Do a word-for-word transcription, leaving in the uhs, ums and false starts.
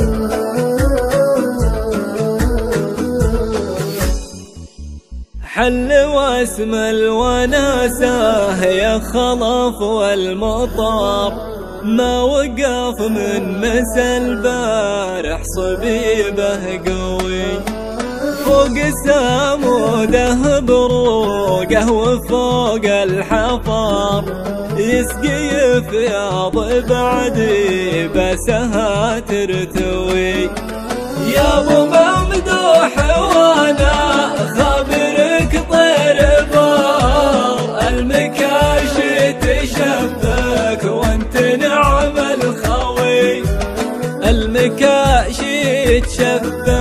حل واسم الوناسة يا خلف والمطر، ما وقف من مسا البارح صبيبه قوي، فوق ساموده بروقه وفوق الحفر، يسقي فياض بعدي بسها ترتوي. يا ابو ممدوح وانا خبرك طير بار، المكاشي تشبك وانت نعم الخوي، المكاشي تشبك